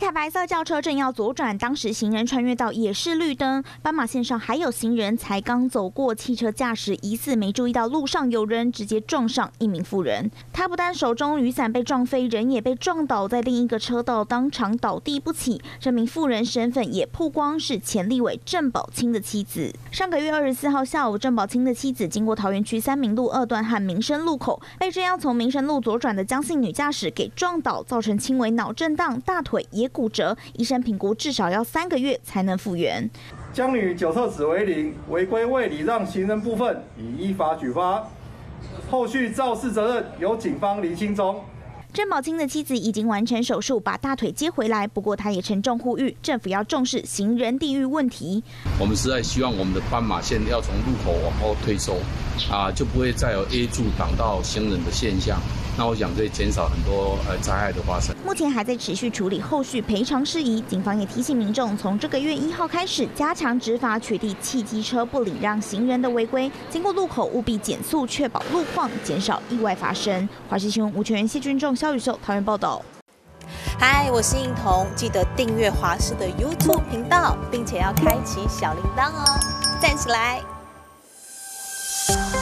台白色轿车正要左转，当时行人穿越道也是绿灯，斑马线上还有行人才刚走过，汽车驾驶疑似没注意到路上有人，直接撞上一名妇人。他不但手中雨伞被撞飞，人也被撞倒在另一个车道，当场倒地不起。这名妇人身份也曝光，是前立委郑宝清的妻子。上个月24号下午，郑宝清的妻子经过桃园区三民路2段和民生路口，被正要从民生路左转的江姓女驾驶给撞倒，造成轻微脑震荡，大腿也骨折，医生评估至少要3个月才能复原。 江女酒测值为0，违规未礼让行人部分已依法举发，后续肇事责任由警方厘清中。 郑宝清的妻子已经完成手术，把大腿接回来。不过，他也沉重呼吁政府要重视行人地域问题。 我们实在希望我们的斑马线要从路口往后推收，就不会再有 A 柱挡到行人的现象。那我想可以减少很多灾害的发生。 目前还在持续处理后续赔偿事宜。警方也提醒民众，从这个月1号开始加强执法，取缔汽机车不礼让行人的违规。经过路口务必减速，确保路况，减少意外发生。华视新闻吴全、谢君仲、肖宇秀桃园报道。 嗨，我是映彤，记得订阅华视的 YouTube 频道，并且要开启小铃铛哦，站起来。